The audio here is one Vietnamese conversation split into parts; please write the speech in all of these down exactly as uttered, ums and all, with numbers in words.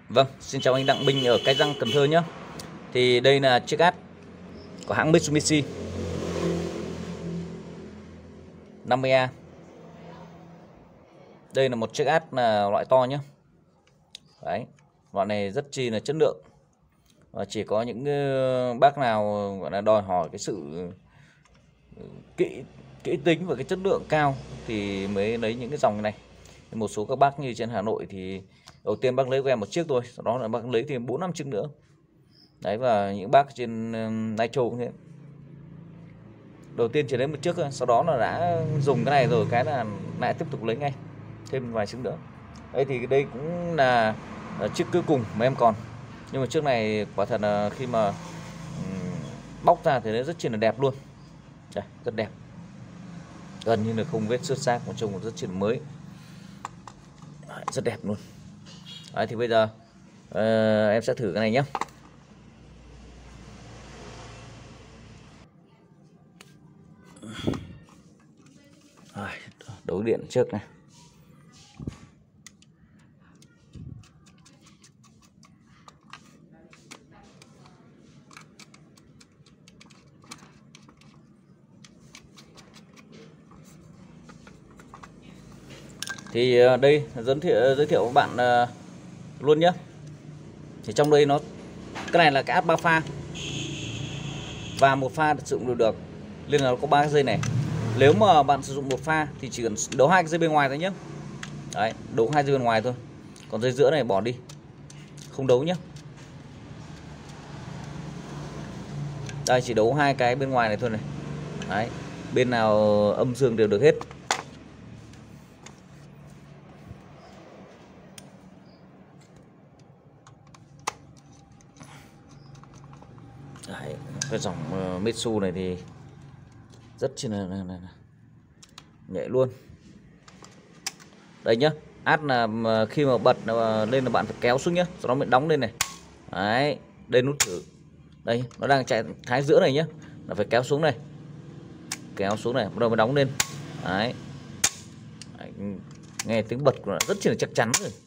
Vâng, xin chào anh Đặng Minh ở Cái Răng, Cần Thơ nhé. Thì đây là chiếc át của hãng Mitsubishi năm mươi A. Đây là một chiếc át là loại to nhé. Đấy, loại này rất chi là chất lượng. Và chỉ có những bác nào gọi là đòi hỏi cái sự kỹ kỹ tính và cái chất lượng cao thì mới lấy những cái dòng này. Một số các bác như trên Hà Nội thì đầu tiên bác lấy của em một chiếc thôi, sau đó là bác lấy thêm bốn năm chiếc nữa. Đấy, và những bác trên Nitro cũng thế. Đầu tiên chỉ lấy một chiếc thôi, sau đó là đã dùng cái này rồi cái là lại tiếp tục lấy ngay thêm vài chiếc nữa. Đây thì đây cũng là chiếc cuối cùng mà em còn. Nhưng mà chiếc này quả thật là khi mà bóc ra thì nó rất chi là đẹp luôn. Đây, rất đẹp. Gần như là không vết xước xác, mà trông rất chi là mới. Đấy, rất đẹp luôn. Đấy, thì bây giờ uh, em sẽ thử cái này nhé. Rồi, đấu điện trước này. Thì đây giới thiệu giới thiệu với bạn uh, luôn nhé. Thì trong đây nó cái này là cái áp ba pha và một pha sử dụng được được nên là nó có ba cái dây này. Nếu mà bạn sử dụng một pha thì chỉ cần đấu hai cái dây bên ngoài thôi nhé. Đấy, đấu hai dây bên ngoài thôi, còn dây giữa này bỏ đi, không đấu nhé. Đây, chỉ đấu hai cái bên ngoài này thôi này. Đấy, bên nào âm dương đều được hết. Đấy, cái dòng uh, Mitsu này thì rất chi là, là, là nhẹ luôn. Đây nhá, át là khi mà bật lên là bạn phải kéo xuống nhá, sau đó mới đóng lên này. Đấy, đây nút thử. Đây, nó đang chạy thái giữa này nhá, là phải kéo xuống này, kéo xuống này, bắt đầu mới đóng lên. Đấy, đấy, nghe tiếng bật của nó rất chi là chắc chắn rồi.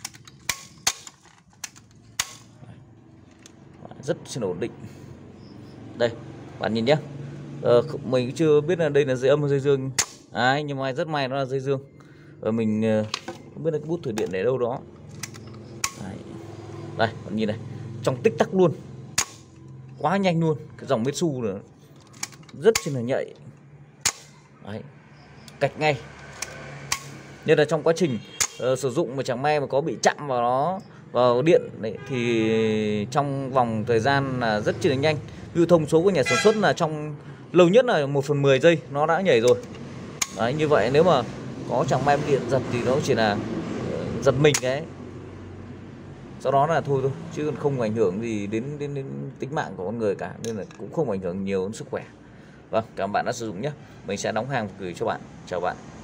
Đấy, rất chi là ổn định. Đây, bạn nhìn nhé. Ờ, mình cũng chưa biết là đây là dây âm hay dây dương. Đấy, nhưng mà rất may nó là dây dương. Và mình không biết là cái bút thử điện để đâu đó. Đấy. Đây, bạn nhìn này, trong tích tắc luôn, quá nhanh luôn. Cái dòng Mitsu nữa rất là nhạy. Đấy, cạch ngay. Nên là trong quá trình uh, sử dụng mà chẳng may mà có bị chạm vào nó, vào điện đấy, thì trong vòng thời gian là rất là nhanh. Như thông số của nhà sản xuất là trong lâu nhất là một phần mười giây nó đã nhảy rồi. Đấy, như vậy nếu mà có chẳng may điện giật thì nó chỉ là uh, giật mình đấy, sau đó là thôi thôi, chứ không ảnh hưởng gì đến, đến, đến tính mạng của con người cả, nên là cũng không ảnh hưởng nhiều đến sức khỏe. Vâng, cảm ơn bạn đã sử dụng nhé. Mình sẽ đóng hàng gửi cho bạn. Chào bạn.